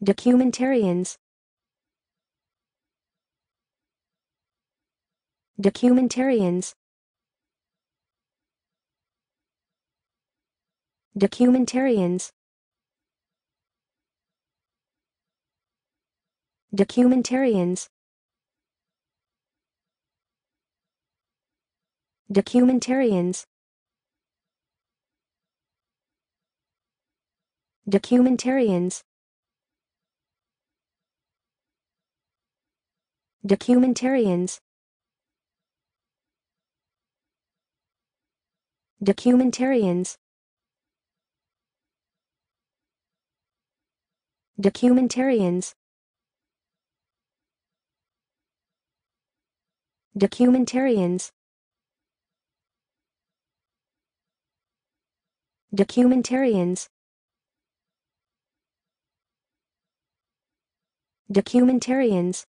Documentarians. Documentarians. Documentarians. Documentarians. Documentarians. Documentarians. Documentarians. Documentarians. Documentarians. Documentarians. Documentarians. Documentarians.